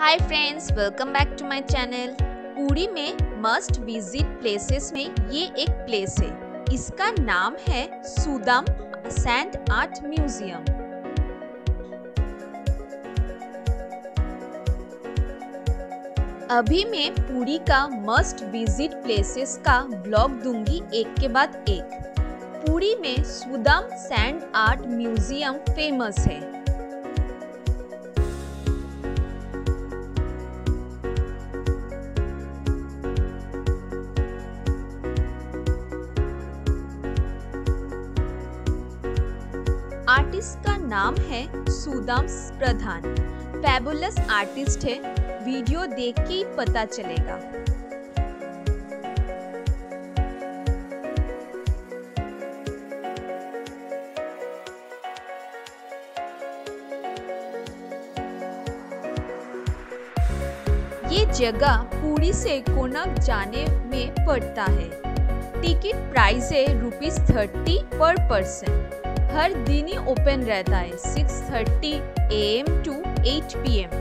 Hi friends, welcome back to my channel. Puri में must visit places में ये एक प्लेस है। इसका नाम है सुदाम सैंड आर्ट म्यूजियम। अभी मैं पुरी का मस्ट विजिट प्लेसेस का ब्लॉग दूंगी एक के बाद एक। पुरी में Sudam sand art museum famous है। आर्टिस्ट का नाम है सुदाम प्रधान। फैबुलस आर्टिस्ट है, वीडियो देख के ही पता चलेगा। ये जगह पुरी से कोणार्क जाने में पड़ता है। टिकट प्राइस है ₹30 पर पर्सन। हर दिन ही ओपन रहता है 6:30 AM to 8 PM।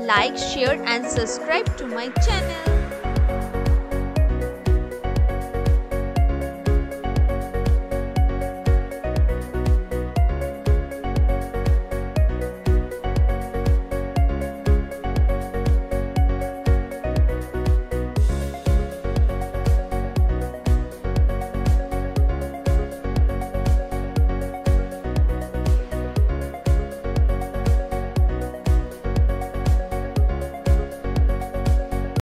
like, share and subscribe to my channel.